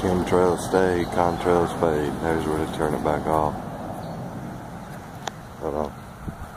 chemtrails stay, contrails fade. There's where to turn it back off. Hold on.